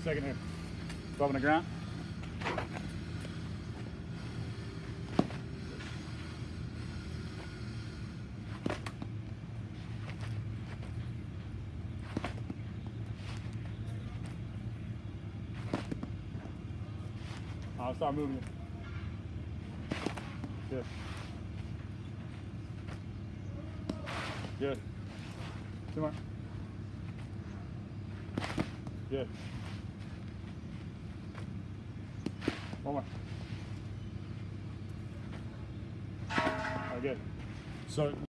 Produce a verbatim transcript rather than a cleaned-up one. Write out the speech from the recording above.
Second hip. Thumb on the ground. I'll start moving it. Good. Good. Two more. Good. One more. All right, good. So